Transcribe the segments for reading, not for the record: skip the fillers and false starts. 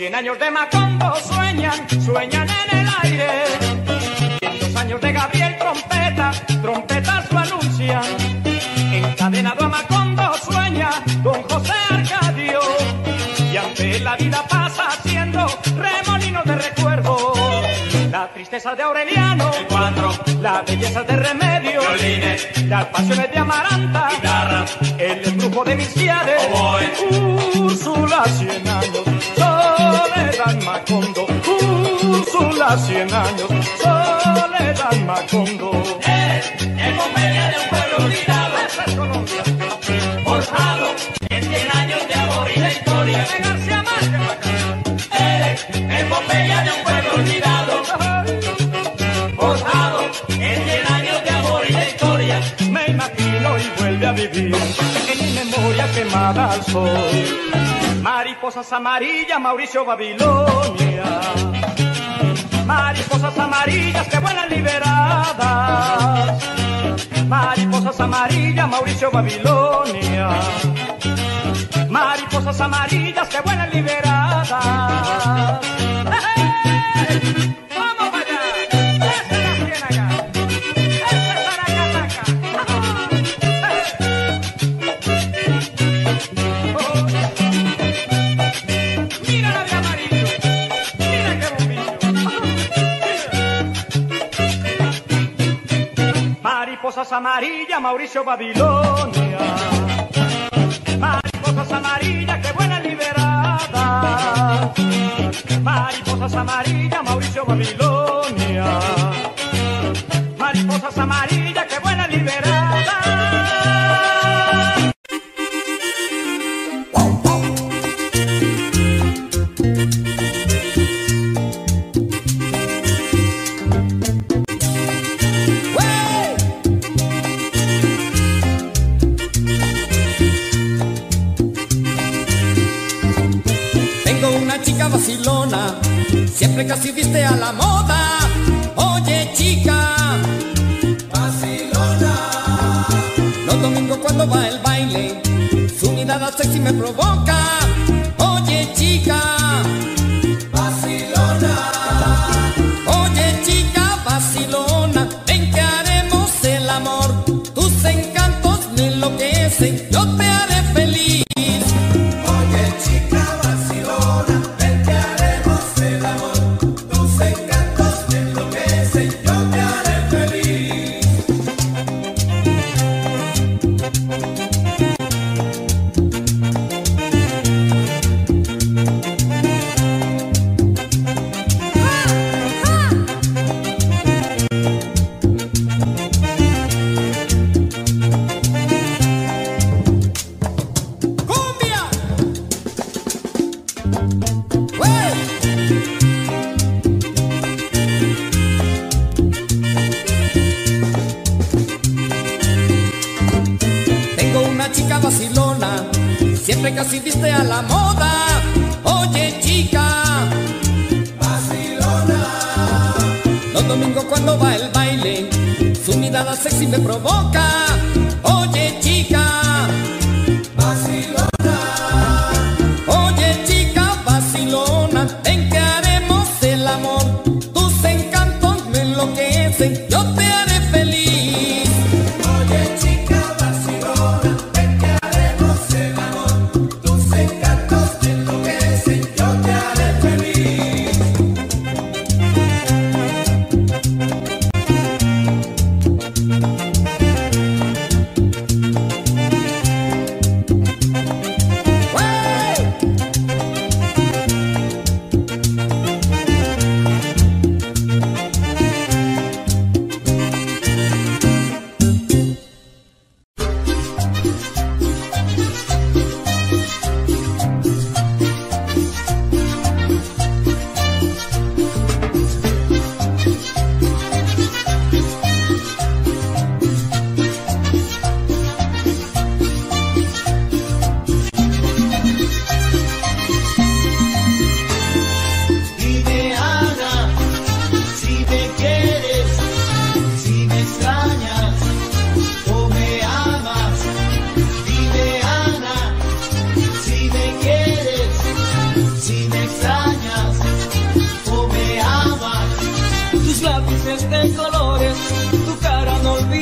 100 años de Macondo sueñan, sueñan en el aire. 200 años de Gabriel Trompeta, trompetas lo anuncian. Encadenado a Macondo sueña don José Arcadio. Y ante la vida pasa haciendo remolinos de recuerdo. La tristeza de Aureliano, el cuatro, la belleza de Remedio, violines, las pasiones de Amaranta, guitarras, el embrujo de Viciades, oboe, Úrsula 100 años, Soledad Macondo, Úrsula 100 años, Soledad Macondo. el Pompeya de un pueblo olvidado, Esa es Colombia. forjado en 100 años de amor y de historia. De García Márquez. Eres el Pompeya de un pueblo olvidado, forjado en 100 años de amor y de historia. Me imagino y vuelve a vivir en mi memoria quemada al sol. Mariposas amarillas, Mauricio Babilonia. Mariposas amarillas que vuelan liberadas. Mariposas amarillas, Mauricio Babilonia. Mariposas amarillas que vuelan liberadas. ¡Hey! ¡Vamos para allá! ¡Esa es la ciénaga! ¡Esa es Aracataca! ¡Oh! ¡Mira la de amarillo! ¡Mira qué bombillo! Mariposas amarillas, Mauricio Babilonia. Mariposas amarillas que vuelan liberadas. Mariposas amarillas, Mauricio Babilonia. Mariposas amarillas que vuelan liberadas. Tengo una chica vacilona, siempre casi viste a la moda. Oye chica, vacilona. Los domingos cuando va el baile, su mirada sexy me provoca. Oye chica, vacilona. Oye chica vacilona, ven que haremos el amor. Tus encantos me enloquecen, yo te haré feliz. Oye chica vacilona, ven que haremos el amor. Tus encantos me enloquecen, yo te haré feliz. ¡Cumbia! ¡Wey! Tengo una chica vacilona, siempre casi viste a la moda. Oye chica, vacilona. Los domingos cuando va el baile, su mirada sexy me provoca. Oye chica, vacilona. Oye chica vacilona, ven que haremos el amor. Tus encantos me enloquecen, yo te haré feliz. Oye chica vacilona, ven que haremos el amor. Tus encantos me enloquecen, yo te haré feliz.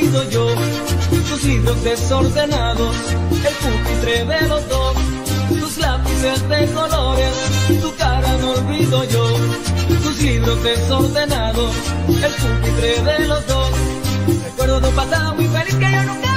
olvido yo. Tus libros desordenados, el pupitre de los dos, tus lápices de colores, tu cara no olvido yo. Tus libros desordenados, el pupitre de los dos. Recuerdo de un pasado muy feliz que yo nunca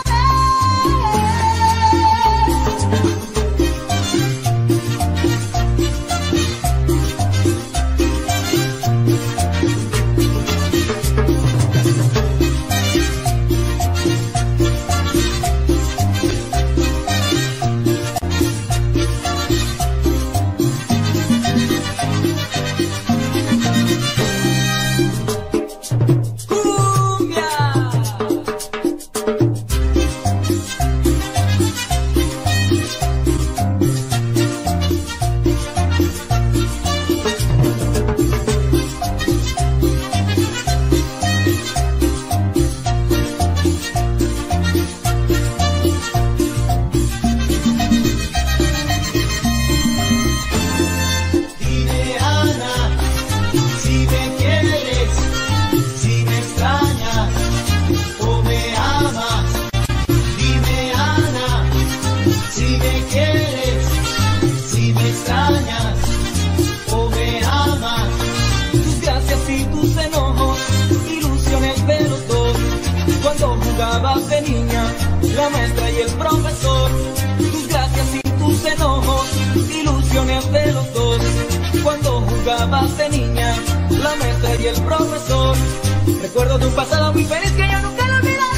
de niña, la maestra y el profesor, tus gracias y tus enojos, ilusiones de los dos. Cuando jugabas de niña, la maestra y el profesor, recuerdo de un pasado muy feliz que yo nunca lo olvidaré.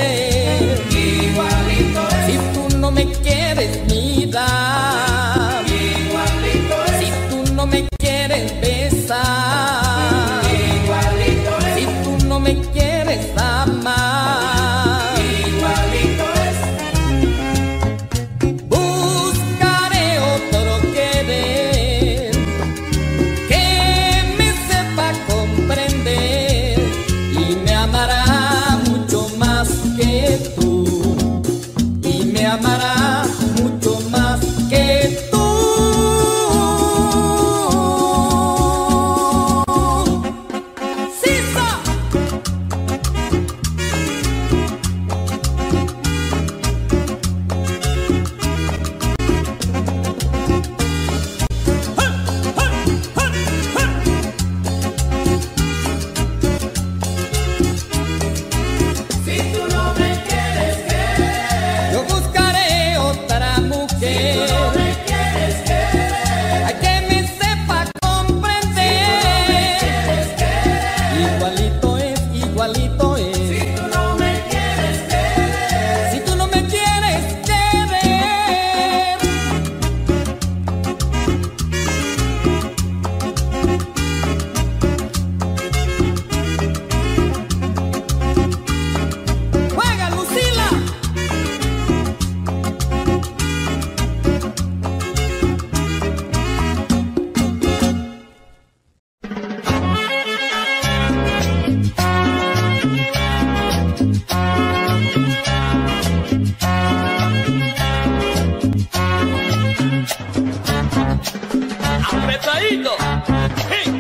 quieres, mi vida. quieres querer, hay que me sepa comprender. Igualito es, igualito es. Si tú no me quieres querer, si tú no me quieres querer. ¡Juega, Lucila! Apretadito. ¡Hey!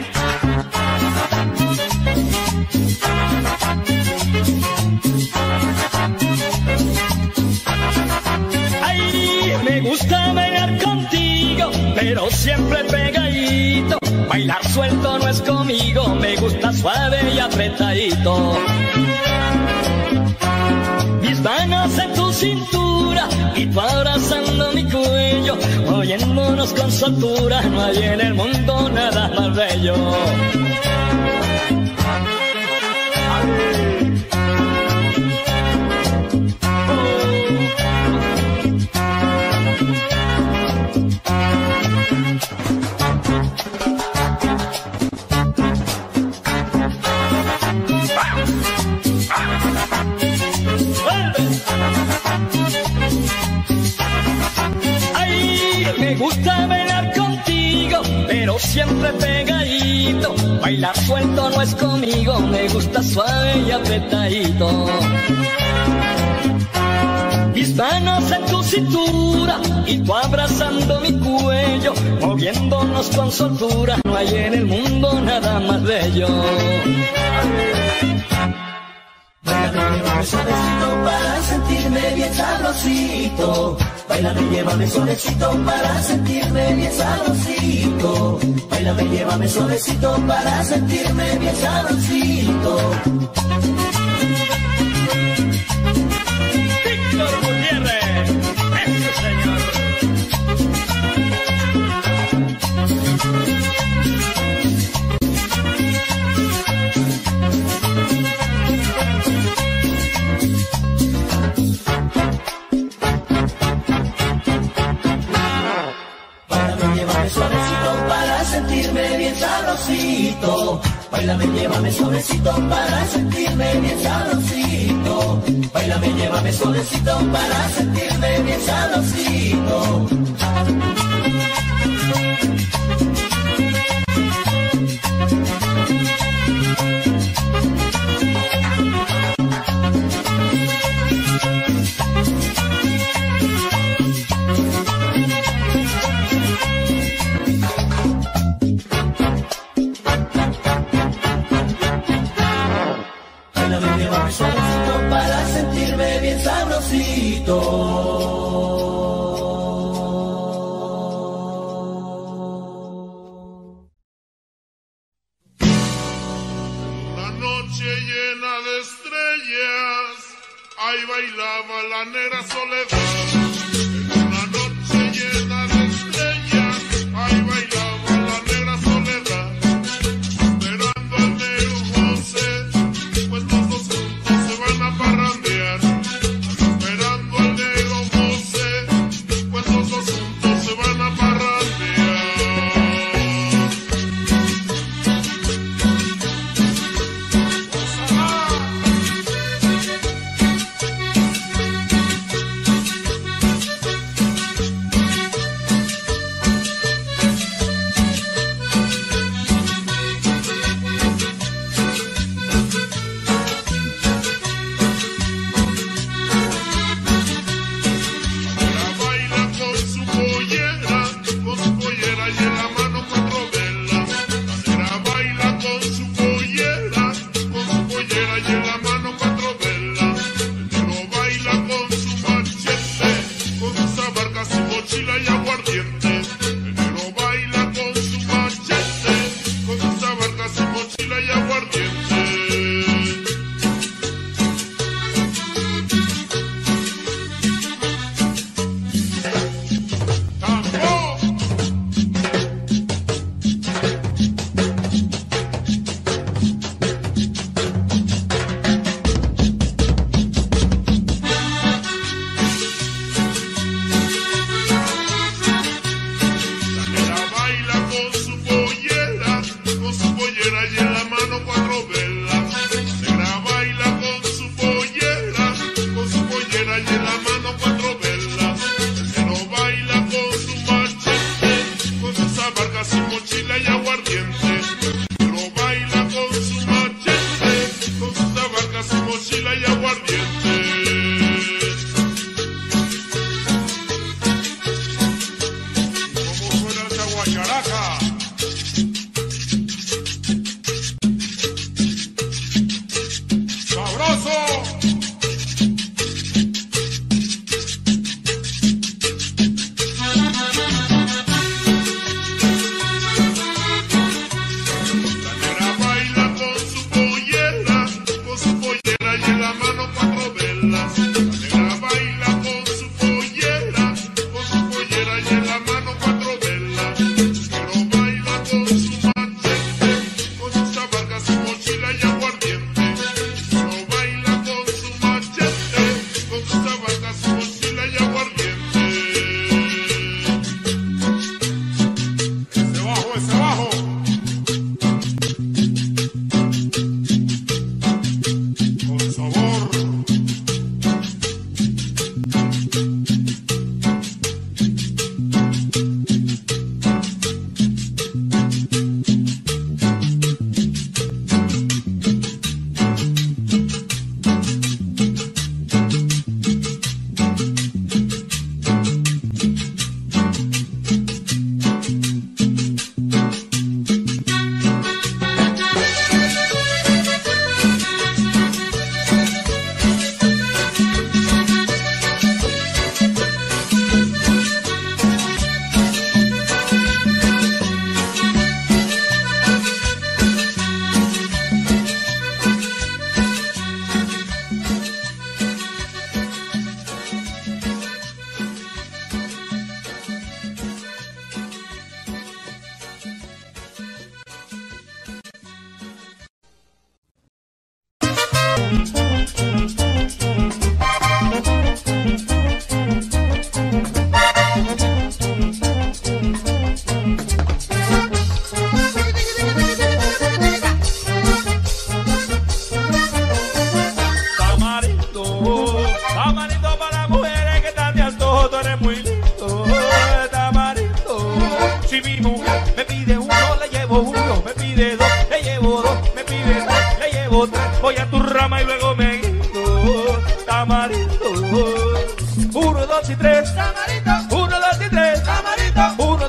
Ay, me gusta bailar contigo, pero siempre pegadito. Bailar suelto no es conmigo, me gusta suave y apretadito. Mis manos en tu cintura y tú abrazando mi cuello, oyéndonos con soltura, no hay en el mundo nada más bello. Ay, me gusta bailar contigo, pero siempre pegadito. Bailar suelto no es conmigo, me gusta suave y apretadito. Mis manos en tu cintura y tú abrazando mi cuello, moviéndonos con soltura, no hay en el mundo nada más bello. Báilame, llévame suavecito para sentirme bien sabrosito. Báilame, llévame suavecito para sentirme bien sabrosito. Báilame, llévame suavecito para sentirme bien sabrosito. Víctor Gutiérrez, ese señor. Báilame, llévame suavecito para sentirme bien sabrosito. Báilame, llévame suavecito para sentirme bien sabrosito. Báilame, llévame suavecito para sentirme bien sabrosito. Báilame, llévame suavecito para sentirme bien sabrosito. Una noche llena de estrellas, ahí bailaba la negra Soledad. En una noche llena de estrellas, ahí bailaba la negra Soledad. Esperando al negro José, pues los dos juntos se van a parrandear. Esperando al negro José, pues los dos juntos se van a parrandear.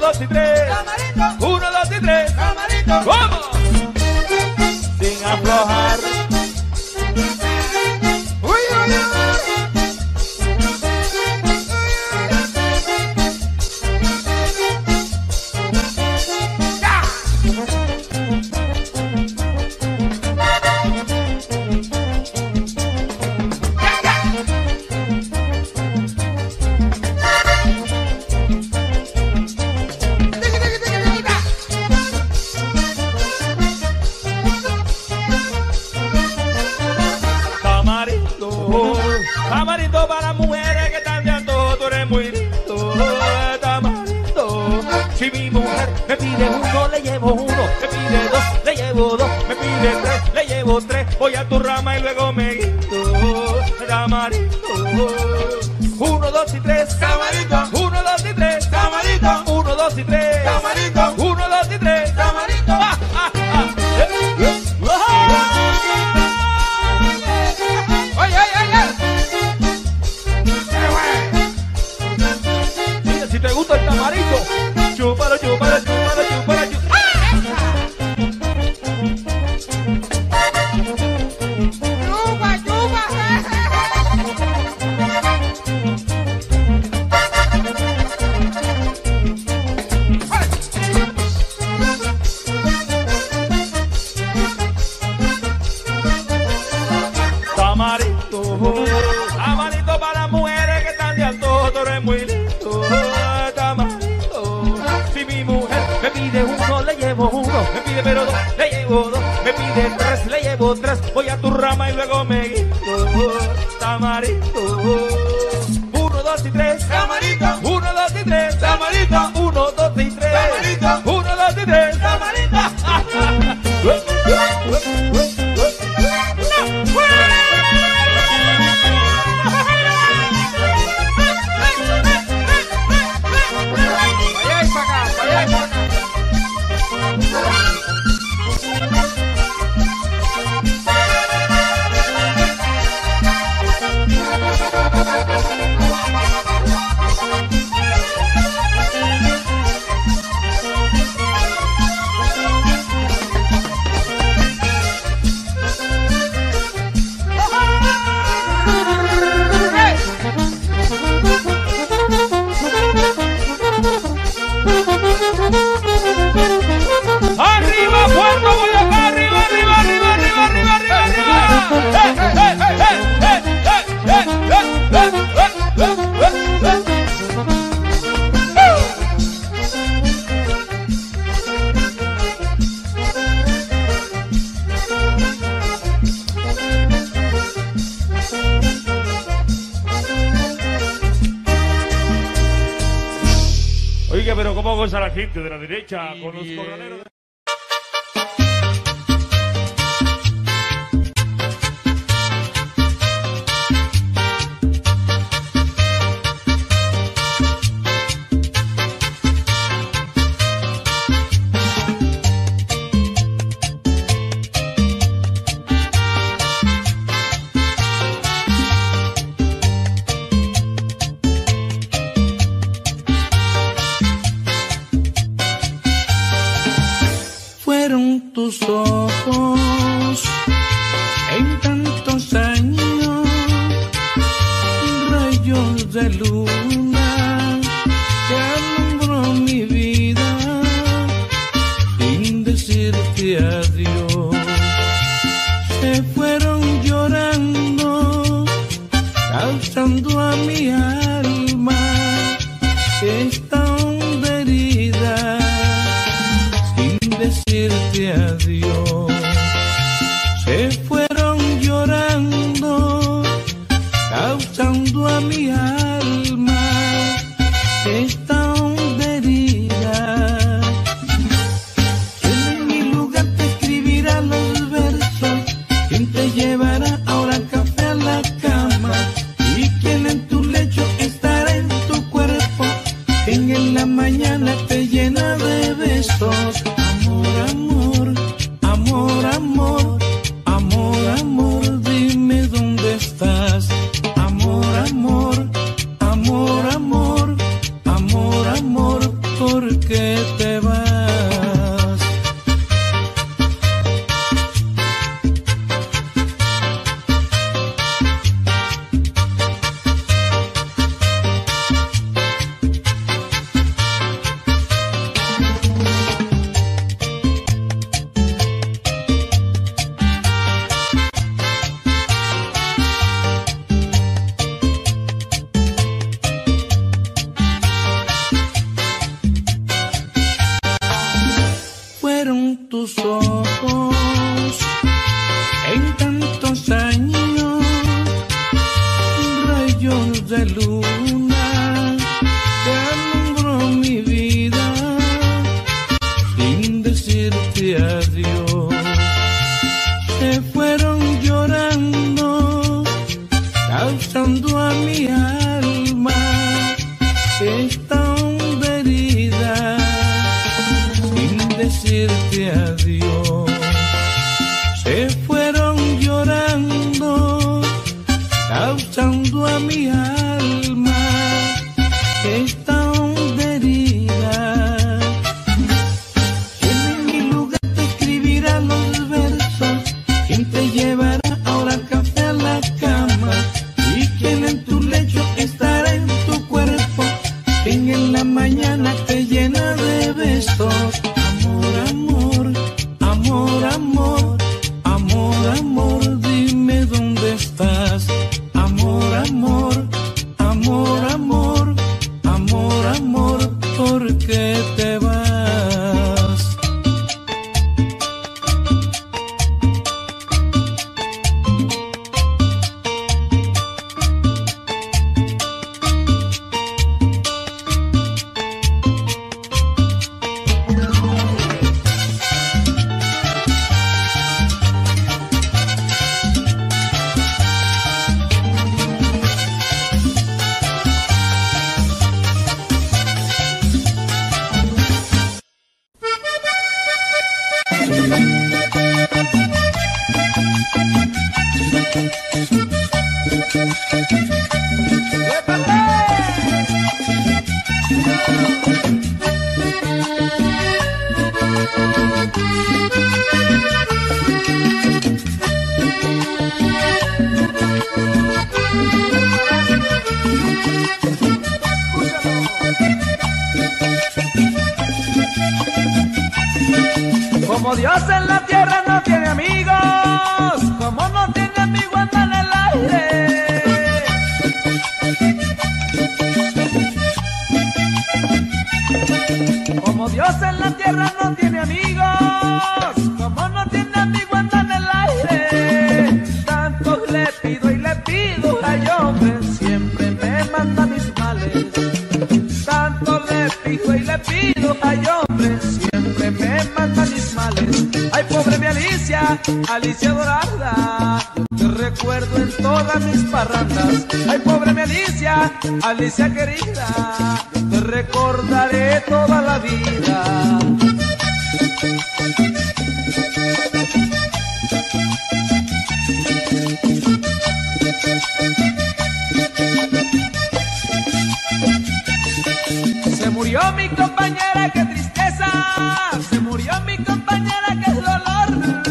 2 y 3. Camarito. 1, 2 y 3. Camarito. ¡Vamos! Sin aflojar. Uy, uy, uy. Tamarito para las mujeres que están de antojo, tú eres muy lindo. Tamarito, si mi mujer me pide 1, le llevo 1, me pide 2, le llevo 2, me pide 3, le llevo 3, voy a tu rama y luego me guindo. Tamarito, 1, 2 y 3, camarito. 1, 2 y 3, camarito. 1, 2 y 3, camarito. 1, 2 y 3, camarito. ¡Ah, ah, ah! ¡Oye, oye, oye! Mira, si te gusta el tamarito, chúpalo, chúpalo, chúpalo, chúpalo, chúpalo. ¡Chupa, chupa! Tamarito, tamarito para las mujeres que están de antojo, tú eres muy lindo. Tamarito, si mi mujer me pide 1, le llevo 1, me pide pero 2, le llevo 2, me pide 3, le llevo 3, voy a tu rama y luego me guindo. Tamarito, 1, 2 y 3, camarito. 1, 2 y 3, camarito. 1, 2 y 3, camarito. 1, 2 y 3, camarito. ¡Arriba, Puerto Boyacá! ¡Arriba, arriba, arriba, arriba, arriba, arriba, Oiga, pero ¿cómo goza la gente de la derecha con los corraleros? Fueron tus ojos en tantos años, rayos de luna que alumbró mi vida sin decirte adiós. Se fueron llorando, causando a mi alma esta honda herida. Decirte adiós, se fueron llorando, causando a mi alma esta honda herida. ¿Quién en mi lugar te escribirá los versos? ¿Quién te llevará ahora café a la cama? ¿Y quién en tu lecho estará en tu cuerpo? ¿Quién en la mañana te llena de besos? Amor, amor, amor, amor, amor, dime dónde estás. Amor, amor, amor, amor, amor, amor, por qué te vas? Fueron tus ojos en tantos años, rayos de luna que alumbró mi vida sin decirte adiós. Se fueron llorando, causando a mi alma esta honda herida sin decirte adiós. Se fueron llorando, causando a mi alma esta honda herida. En mi lugar te escribirá los versos, quien te llevará ahora café a la cama, y quien en tu lecho estará en tu cuerpo, quien en la mañana te llena de besos. Amor, amor, amor, amor, amor, dime dónde estás. Amor, amor, amor, amor, amor, amor, ¿por qué te vas? Como Dios en la tierra no tiene amigos, como no tiene amigos anda en el aire. Como Dios en la tierra no tiene amigos, como no tiene amigos anda en el aire. Tanto le pido y le pido, ay hombre, siempre me manda mis males. Tanto le pido y le pido, ay hombre, siempre me manda mis males. Ay, pobre mi Alicia, Alicia dorada, yo te recuerdo en todas mis parrandas. Ay, pobre mi Alicia, Alicia querida, yo te recordaré toda la vida. Se murió mi compañera, qué tristeza. Se murió mi compañera, qué dolor.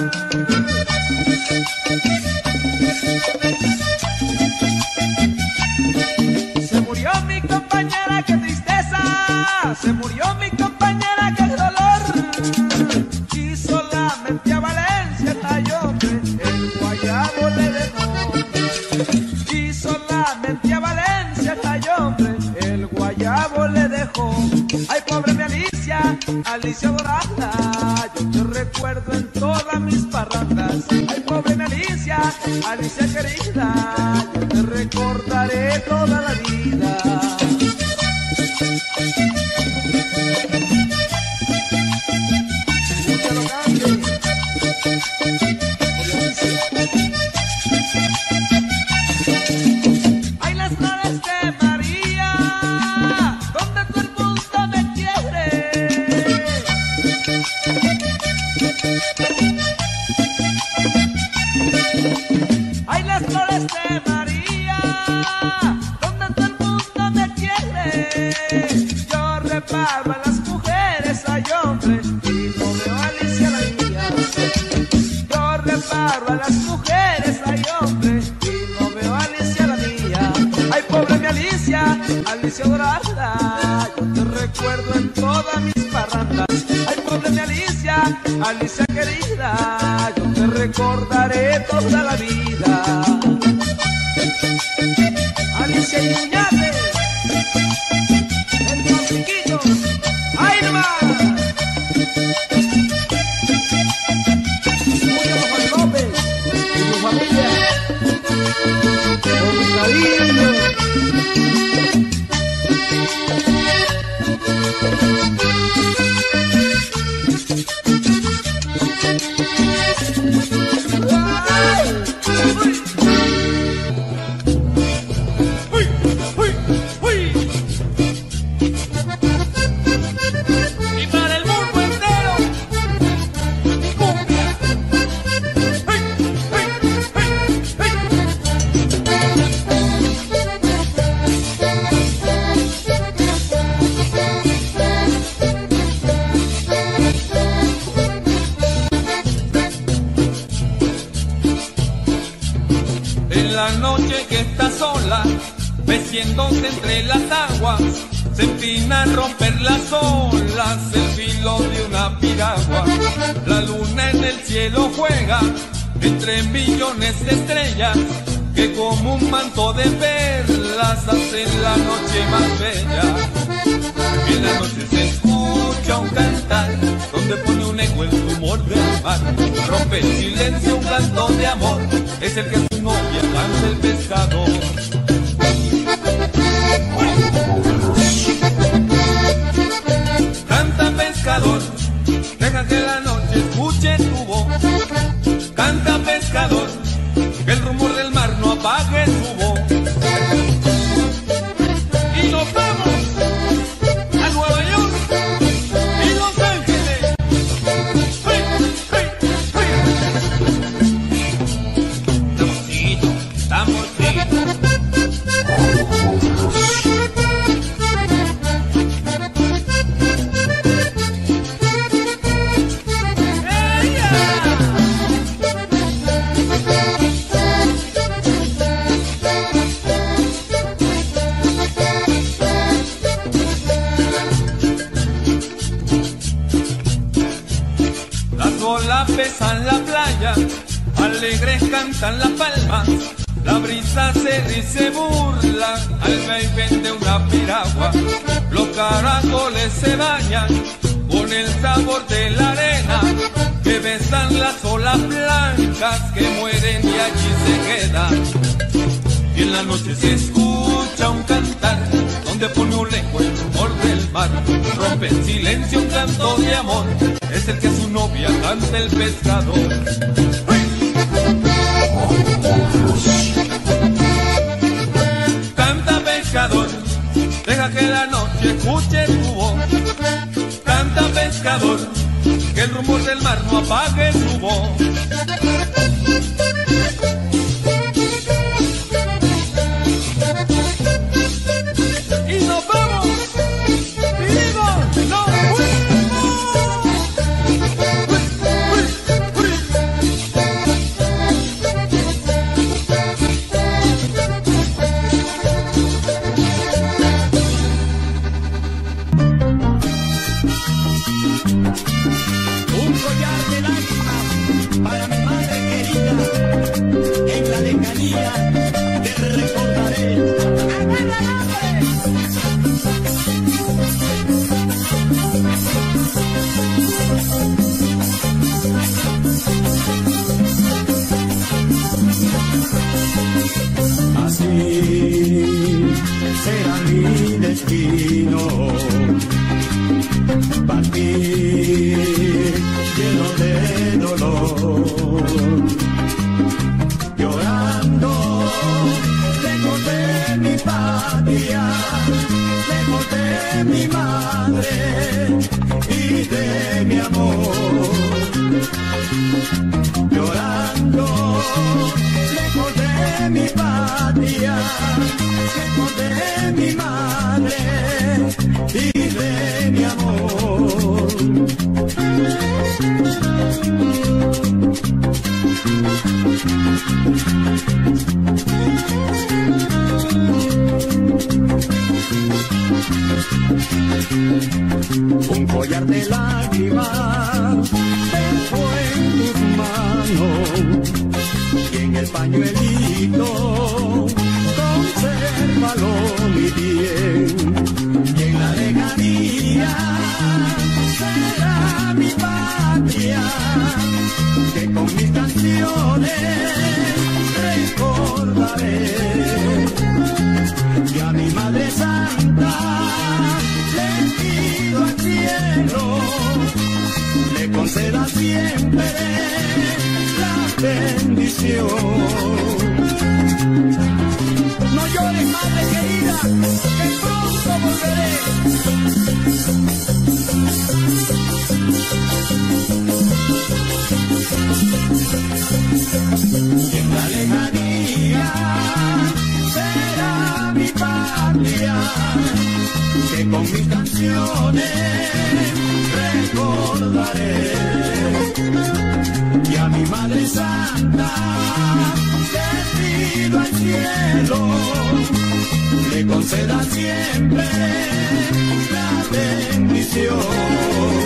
Se murió mi compañera, qué tristeza. Se murió mi compañera, qué dolor. Y solamente a Valencia, ay hombre, el guayabo le dejó. Y solamente a Valencia, ay hombre, el guayabo le dejó. Ay, pobre mi Alicia, Alicia dorada, yo te recuerdo en todas mis parrandas. Ay, pobre mi Alicia, Alicia querida, yo te recordaré toda la vida. Escúchalo, cante. Ay, las flores de María, donde todo el mundo me quiere. Ay, las flores de María, donde todo el mundo Alicia dorada, yo te recuerdo en todas mis parrandas. Ay, pobre mi Alicia, Alicia querida, yo te recordaré toda la vida. Alicia y Muñate, el Torciquillo, ¡ay nomás! Julio Juan López y su familia, con cariño. Meciéndose entre las aguas, se empina a romper las olas, el filo de una piragua. La luna en el cielo juega entre millones de estrellas, que como un manto de perlas hacen la noche más bella. En la noche se escucha un cantar, donde pone un eco el rumor del mar. Rompe el silencio un canto de amor, es el que a su novia canta el pescador. Canta pescador, deja que la noche escuche tu voz. Canta pescador, que el rumor del mar no apague tu voz. Y nos vamos a Nueva York y Los Ángeles. ¡Hey, hey, hey! Amorcito, amorcito. Pesan la playa, alegres cantan las palmas, la brisa se ríe y se burla al vaivén de una piragua. Los caracoles se bañan con el sabor de la arena, que besan las olas blancas que mueren y allí se quedan. Y en la noche se escucha un cantar, donde pone un eco el rumor del mar. Rompe el silencio un canto de amor, es el que a su novia canta el pescador. Canta pescador, deja que la noche escuche tu voz. Canta pescador, que el rumor del mar no apague tu voz. Y nos vamos, y digo, no, será mi destino, partir lleno de dolor, llorando lejos de mi patria. lágrimas dejó en tus manos y en el pañuelito consérvalo mi bien y en la lejanía será mi patria que con mis canciones recordaré y a mi Madre Santa le pido al cielo le conceda siempre la bendición. No llores, madre querida, que pronto volveré. Y en la lejanía será mi patria, que con mis canciones recordaré. Y a mi Madre Santa le pido al cielo le conceda siempre la bendición.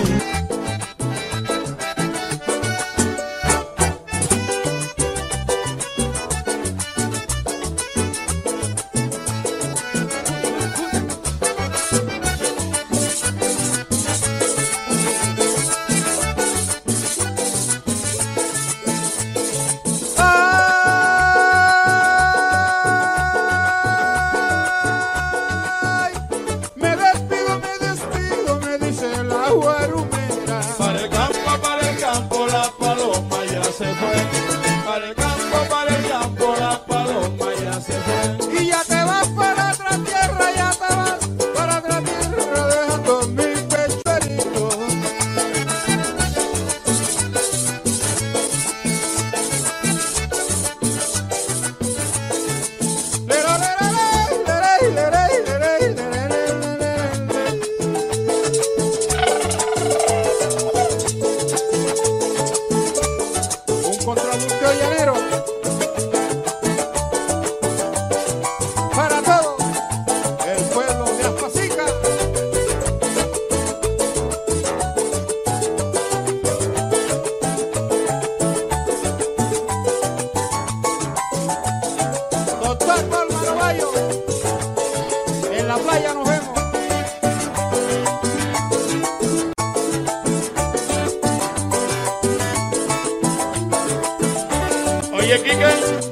Oye, Kike.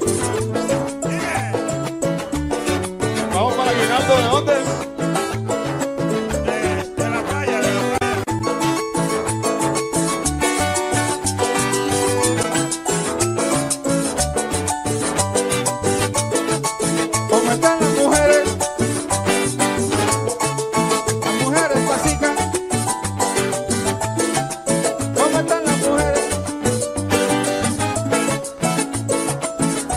Vamos para Aguinaldo, ¿de dónde? De la playa, de la playa. ¿Cómo están las mujeres? Las mujeres pasicas. ¿Cómo están las mujeres?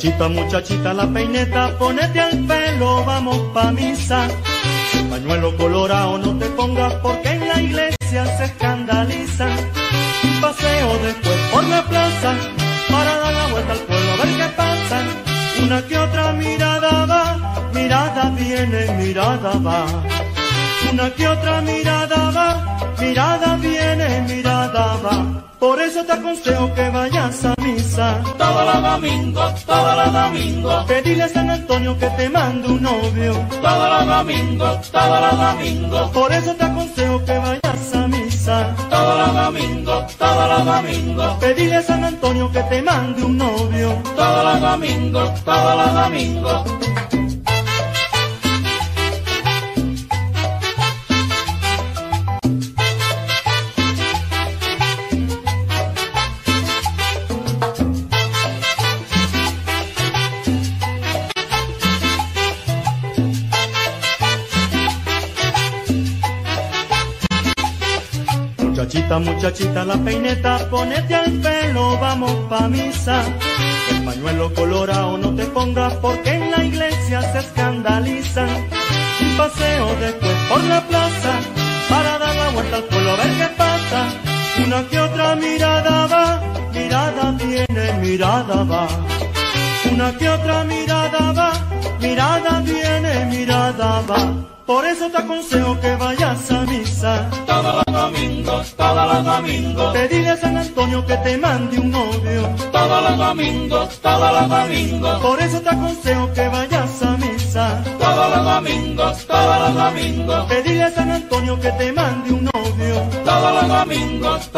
Muchachita, muchachita, la peineta, ponete al pelo, vamos pa' misa. Pañuelo colorado no te pongas porque en la iglesia se escandalizan. Un paseo después por la plaza para dar la vuelta al pueblo a ver qué pasa. Una que otra mirada va, mirada viene, mirada va. Una que otra mirada va, mirada viene, mirada va. Por eso te aconsejo que vayas a misa todos los domingos, pedirle a San Antonio que te mande un novio todos los domingos, por eso te aconsejo que vayas a misa todos los domingos, pedirle a San Antonio que te mande un novio todos los domingos. Muchachita, muchachita, la peineta, ponete al pelo, vamos pa' misa. El pañuelo colorado no te pongas porque en la iglesia se escandalizan. Un paseo después por la plaza para dar la vuelta al pueblo a ver qué pasa. Una que otra mirada va, mirada viene, mirada va. Una que otra mirada va, mirada viene, mirada va. Por eso te aconsejo que vayas a misa Todos los domingos, pedirle a San Antonio que te mande un novio todos los domingos, por eso te aconsejo que vayas a misa todos los domingos, pedirle a San Antonio que te mande un novio todos los domingos.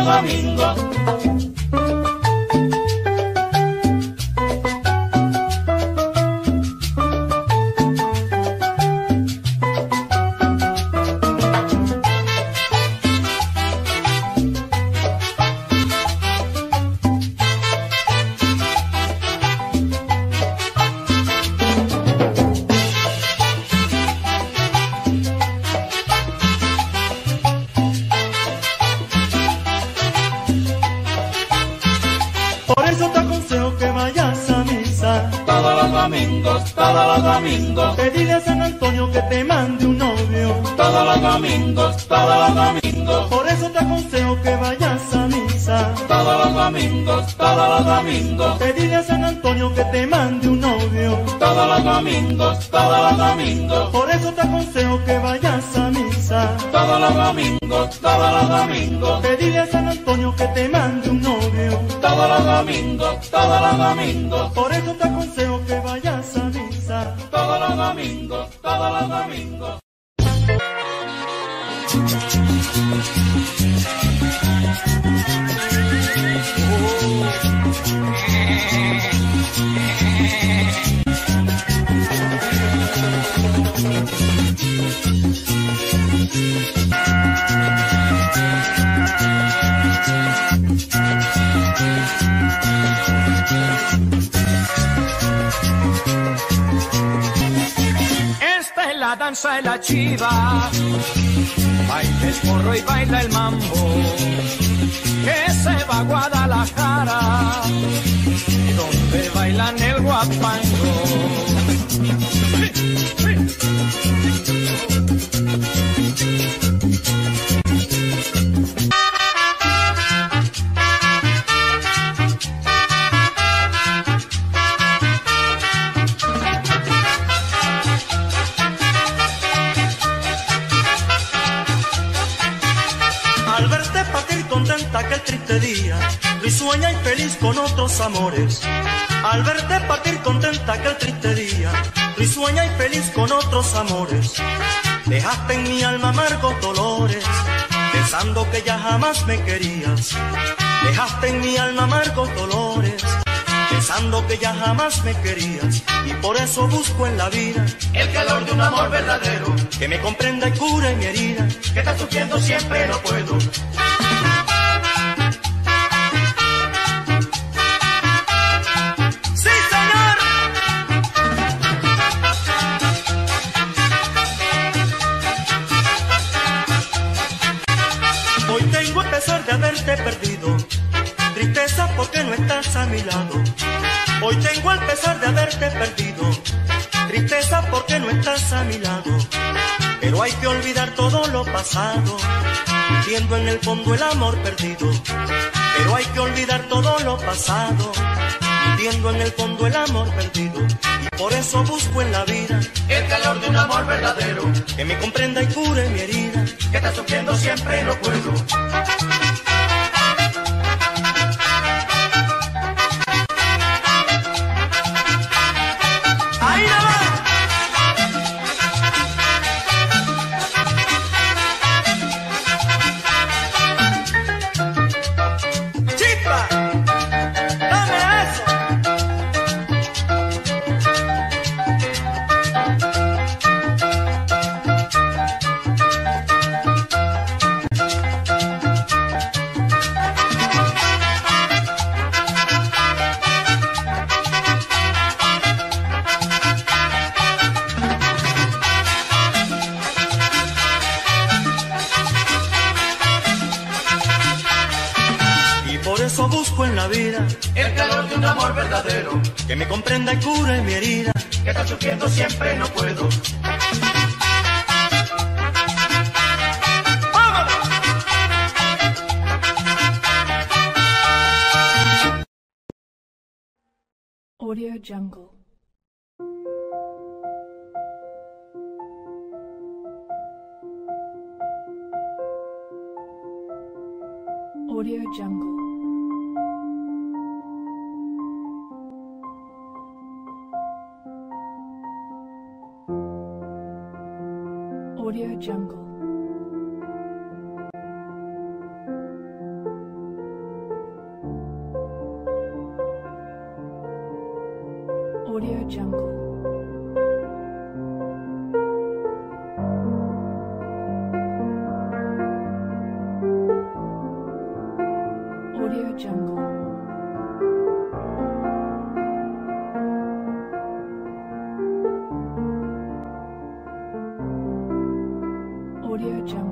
Todos los domingos, pedirle a San Antonio que te mande un novio. Todos los domingos, por eso te aconsejo que vayas a misa. todos los domingos, pedirle a San Antonio que te mande un novio. todos los domingos, por eso te aconsejo que vayas a misa. todos los domingos, pedirle a San Antonio que te mande un novio. todos los domingos, por eso te aconsejo que vayas a misa. todos los domingos. Esta es la danza de la chiva, baila el porro y baila el mambo, que se va a Guadalajara, donde bailan el guapango. Al verte partir contenta aquel triste día, risueña y feliz con otros amores. Al verte partir contenta aquel triste día, risueña y feliz con otros amores. Dejaste en mi alma amargos dolores, pensando que ya jamás me querías. Dejaste en mi alma amargos dolores, pensando que ya jamás me querías. Y por eso busco en la vida El calor de un amor verdadero, que me comprenda y cure mi herida. que está sufriendo siempre no puedo. ¡Sí, señor! Hoy tengo el pesar de haberte perdido, tristeza porque no estás a mi lado. Hoy tengo el pesar sentirte perdido, tristeza porque no estás a mi lado, pero hay que olvidar todo lo pasado, viendo en el fondo el amor perdido. Pero hay que olvidar todo lo pasado, viendo en el fondo el amor perdido. Y por eso busco en la vida el calor de un amor verdadero, que me comprenda y cure mi herida, que está sufriendo siempre no puedo. ¡Ahí no va! ¡Chispa! ¡Dame eso! Por eso busco en la vida El calor de un amor verdadero, que me comprenda y cure mi herida, que está sufriendo siempre no puedo. Audio Jungle. Audio Jungle. Audio Jungle. Audio Jungle. Audio Jungle. Audio Jungle.